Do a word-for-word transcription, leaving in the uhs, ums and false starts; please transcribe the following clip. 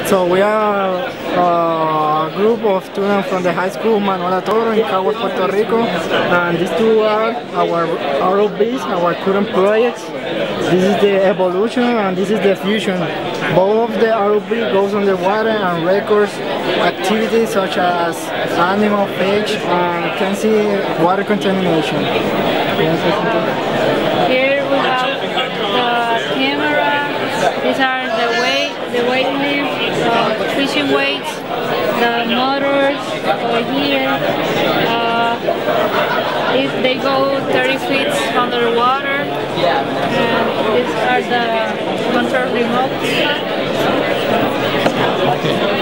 So we are a group of students from the high school Manuela Toro in Caguas, Puerto Rico, and these two are our R O Vs, our current projects. This is the evolution and this is the fusion. Both of the R O V goes underwater and records activities such as animal, fish, and can see water contamination. Here we have the camera. These are the weight, the weight lift, the fishing weights, the motors over here. Uh, if they go thirty feet underwater, and these are the control remote.